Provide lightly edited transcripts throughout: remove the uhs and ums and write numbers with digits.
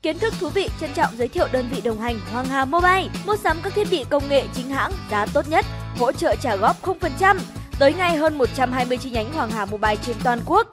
Kiến thức thú vị trân trọng giới thiệu đơn vị đồng hành Hoàng Hà Mobile. Mua sắm các thiết bị công nghệ chính hãng, giá tốt nhất, hỗ trợ trả góp 0%. Tới ngay hơn 120 chi nhánh Hoàng Hà Mobile trên toàn quốc.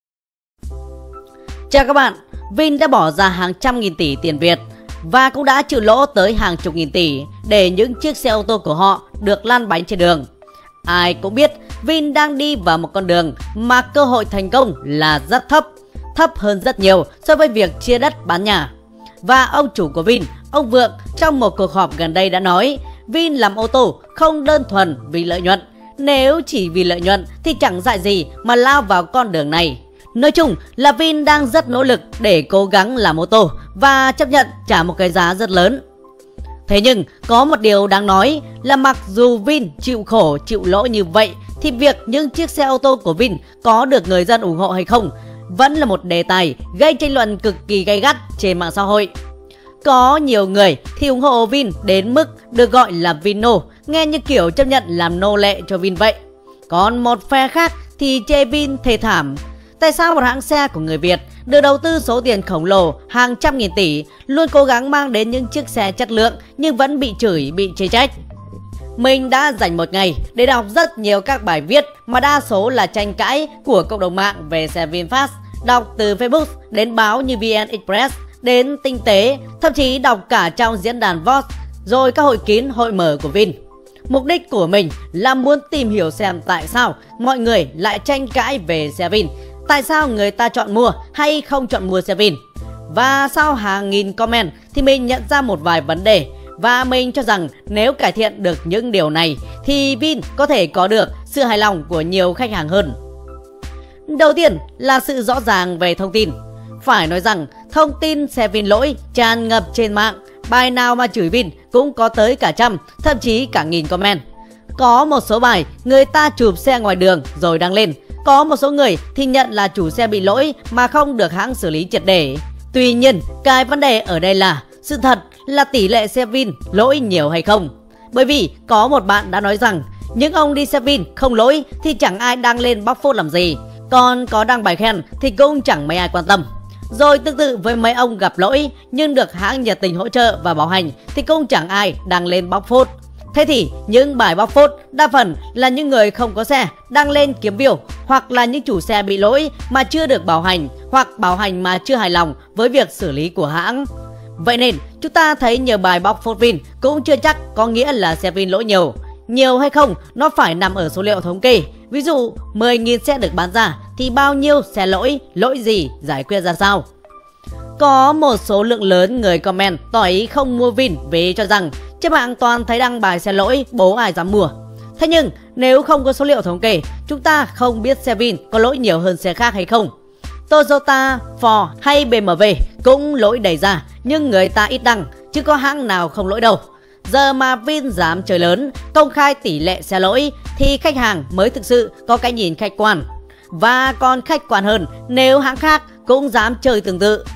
Chào các bạn, Vin đã bỏ ra hàng trăm nghìn tỷ tiền Việt và cũng đã chịu lỗ tới hàng chục nghìn tỷ để những chiếc xe ô tô của họ được lăn bánh trên đường. Ai cũng biết Vin đang đi vào một con đường mà cơ hội thành công là rất thấp, thấp hơn rất nhiều so với việc chia đất bán nhà. Và ông chủ của Vin, ông Vượng, trong một cuộc họp gần đây đã nói Vin làm ô tô không đơn thuần vì lợi nhuận. Nếu chỉ vì lợi nhuận thì chẳng dại gì mà lao vào con đường này. Nói chung là Vin đang rất nỗ lực để cố gắng làm ô tô và chấp nhận trả một cái giá rất lớn. Thế nhưng có một điều đáng nói là mặc dù Vin chịu khổ chịu lỗ như vậy thì việc những chiếc xe ô tô của Vin có được người dân ủng hộ hay không vẫn là một đề tài gây tranh luận cực kỳ gay gắt trên mạng xã hội. Có nhiều người thì ủng hộ Vin đến mức được gọi là Vino, nghe như kiểu chấp nhận làm nô lệ cho Vin vậy. Còn một phe khác thì chê Vin thê thảm. Tại sao một hãng xe của người Việt được đầu tư số tiền khổng lồ hàng trăm nghìn tỷ luôn cố gắng mang đến những chiếc xe chất lượng nhưng vẫn bị chửi, bị chê trách? Mình đã dành một ngày để đọc rất nhiều các bài viết mà đa số là tranh cãi của cộng đồng mạng về xe VinFast, đọc từ Facebook đến báo như VN Express đến Tinh tế, thậm chí đọc cả trong diễn đàn Vox, rồi các hội kín hội mở của Vin. Mục đích của mình là muốn tìm hiểu xem tại sao mọi người lại tranh cãi về xe Vin, tại sao người ta chọn mua hay không chọn mua xe Vin. Và sau hàng nghìn comment thì mình nhận ra một vài vấn đề và mình cho rằng nếu cải thiện được những điều này thì Vin có thể có được sự hài lòng của nhiều khách hàng hơn. Đầu tiên là sự rõ ràng về thông tin. Phải nói rằng thông tin xe Vin lỗi tràn ngập trên mạng, bài nào mà chửi Vin cũng có tới cả trăm, thậm chí cả nghìn comment. Có một số bài người ta chụp xe ngoài đường rồi đăng lên, có một số người thì nhận là chủ xe bị lỗi mà không được hãng xử lý triệt để. Tuy nhiên, cái vấn đề ở đây là sự thật là tỷ lệ xe Vin lỗi nhiều hay không. Bởi vì có một bạn đã nói rằng những ông đi xe Vin không lỗi thì chẳng ai đăng lên bóc phốt làm gì, còn có đăng bài khen thì cũng chẳng mấy ai quan tâm. Rồi tương tự với mấy ông gặp lỗi nhưng được hãng nhiệt tình hỗ trợ và bảo hành thì cũng chẳng ai đăng lên bóc phốt. Thế thì những bài bóc phốt đa phần là những người không có xe đăng lên kiếm view, hoặc là những chủ xe bị lỗi mà chưa được bảo hành, hoặc bảo hành mà chưa hài lòng với việc xử lý của hãng. Vậy nên chúng ta thấy nhiều bài bóc phốt Vin cũng chưa chắc có nghĩa là xe Vin lỗi nhiều. Nhiều hay không nó phải nằm ở số liệu thống kê. Ví dụ 10.000 xe được bán ra thì bao nhiêu xe lỗi, lỗi gì, giải quyết ra sao. Có một số lượng lớn người comment tỏ ý không mua Vin vì cho rằng trên mạng toàn thấy đăng bài xe lỗi, bố ai dám mua. Thế nhưng nếu không có số liệu thống kê, chúng ta không biết xe Vin có lỗi nhiều hơn xe khác hay không. Toyota, Ford hay BMW cũng lỗi đầy ra nhưng người ta ít đăng, chứ có hãng nào không lỗi đâu. Giờ mà Vin dám chơi lớn, công khai tỷ lệ xe lỗi thì khách hàng mới thực sự có cái nhìn khách quan. Và còn khách quan hơn nếu hãng khác cũng dám chơi tương tự.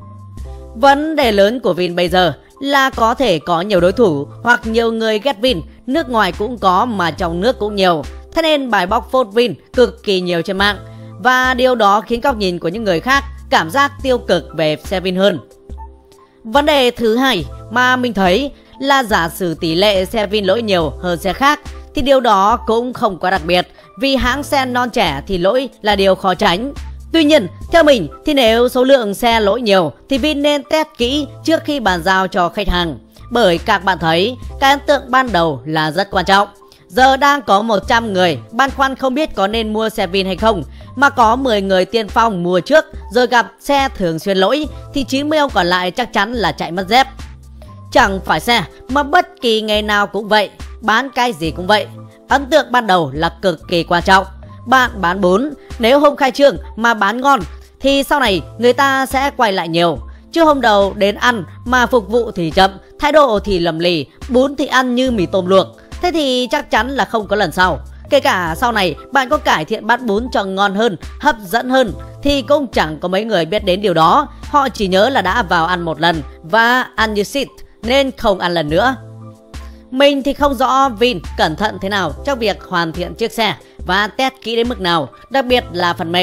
Vấn đề lớn của Vin bây giờ là có thể có nhiều đối thủ hoặc nhiều người ghét Vin, nước ngoài cũng có mà trong nước cũng nhiều. Thế nên bài bóc phốt Vin cực kỳ nhiều trên mạng. Và điều đó khiến góc nhìn của những người khác cảm giác tiêu cực về xe Vin hơn. Vấn đề thứ hai mà mình thấy là giả sử tỷ lệ xe Vin lỗi nhiều hơn xe khác thì điều đó cũng không quá đặc biệt, vì hãng xe non trẻ thì lỗi là điều khó tránh. Tuy nhiên, theo mình thì nếu số lượng xe lỗi nhiều thì Vin nên test kỹ trước khi bàn giao cho khách hàng. Bởi các bạn thấy, cái ấn tượng ban đầu là rất quan trọng. Giờ đang có 100 người băn khoăn không biết có nên mua xe Vin hay không, mà có 10 người tiên phong mua trước rồi gặp xe thường xuyên lỗi thì 90 ông còn lại chắc chắn là chạy mất dép. Chẳng phải xe mà bất kỳ nghề nào cũng vậy, bán cái gì cũng vậy. Ấn tượng ban đầu là cực kỳ quan trọng. Bạn bán bún, nếu hôm khai trương mà bán ngon thì sau này người ta sẽ quay lại nhiều. Chứ hôm đầu đến ăn mà phục vụ thì chậm, thái độ thì lầm lì, bún thì ăn như mì tôm luộc, thế thì chắc chắn là không có lần sau. Kể cả sau này bạn có cải thiện bát bún cho ngon hơn, hấp dẫn hơn thì cũng chẳng có mấy người biết đến điều đó. Họ chỉ nhớ là đã vào ăn một lần và ăn như shit nên không ăn lần nữa. Mình thì không rõ Vin cẩn thận thế nào trong việc hoàn thiện chiếc xe và test kỹ đến mức nào, đặc biệt là phần mềm.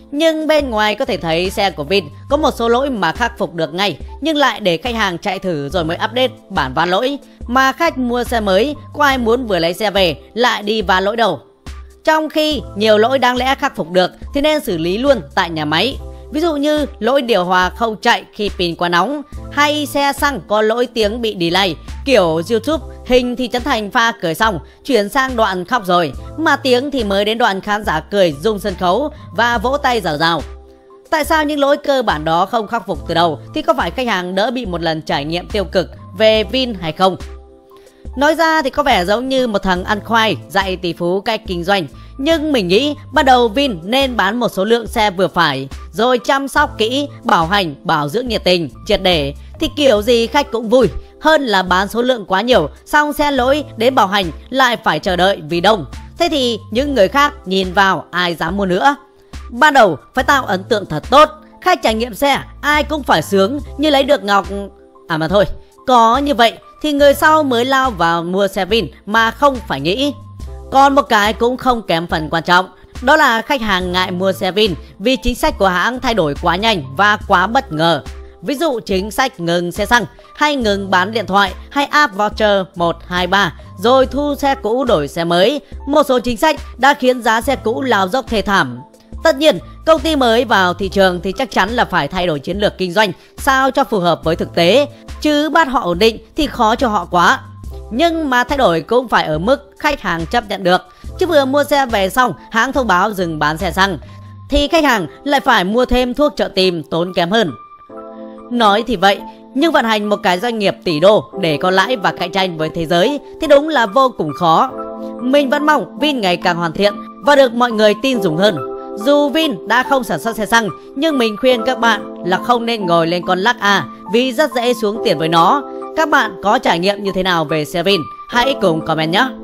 Nhưng bên ngoài có thể thấy xe của Vin có một số lỗi mà khắc phục được ngay, nhưng lại để khách hàng chạy thử rồi mới update bản ván lỗi. Mà khách mua xe mới, có ai muốn vừa lấy xe về lại đi ván lỗi đâu. Trong khi nhiều lỗi đáng lẽ khắc phục được thì nên xử lý luôn tại nhà máy. Ví dụ như lỗi điều hòa không chạy khi pin quá nóng, hay xe xăng có lỗi tiếng bị delay, kiểu YouTube hình thì Trấn Thành pha cười xong chuyển sang đoạn khóc rồi, mà tiếng thì mới đến đoạn khán giả cười rung sân khấu và vỗ tay rào rào. Tại sao những lỗi cơ bản đó không khắc phục từ đầu thì có phải khách hàng đỡ bị một lần trải nghiệm tiêu cực về Vin hay không? Nói ra thì có vẻ giống như một thằng ăn khoai dạy tỷ phú cách kinh doanh. Nhưng mình nghĩ ban đầu Vin nên bán một số lượng xe vừa phải, rồi chăm sóc kỹ, bảo hành, bảo dưỡng nhiệt tình, triệt để, thì kiểu gì khách cũng vui. Hơn là bán số lượng quá nhiều, xong xe lỗi đến bảo hành lại phải chờ đợi vì đông. Thế thì những người khác nhìn vào ai dám mua nữa. Ban đầu phải tạo ấn tượng thật tốt, khách trải nghiệm xe ai cũng phải sướng như lấy được ngọc. À mà thôi, có như vậy thì người sau mới lao vào mua xe Vin mà không phải nghĩ. Còn một cái cũng không kém phần quan trọng, đó là khách hàng ngại mua xe Vin vì chính sách của hãng thay đổi quá nhanh và quá bất ngờ. Ví dụ chính sách ngừng xe xăng, hay ngừng bán điện thoại, hay app voucher 123, rồi thu xe cũ đổi xe mới. Một số chính sách đã khiến giá xe cũ lao dốc thê thảm. Tất nhiên, công ty mới vào thị trường thì chắc chắn là phải thay đổi chiến lược kinh doanh sao cho phù hợp với thực tế, chứ bắt họ ổn định thì khó cho họ quá. Nhưng mà thay đổi cũng phải ở mức khách hàng chấp nhận được. Chứ vừa mua xe về xong hãng thông báo dừng bán xe xăng thì khách hàng lại phải mua thêm thuốc trợ tim tốn kém hơn. Nói thì vậy, nhưng vận hành một cái doanh nghiệp tỷ đô để có lãi và cạnh tranh với thế giới thì đúng là vô cùng khó. Mình vẫn mong Vin ngày càng hoàn thiện và được mọi người tin dùng hơn. Dù Vin đã không sản xuất xe xăng, nhưng mình khuyên các bạn là không nên ngồi lên con lắc A vì rất dễ xuống tiền với nó. Các bạn có trải nghiệm như thế nào về xe Vin? Hãy cùng comment nhé!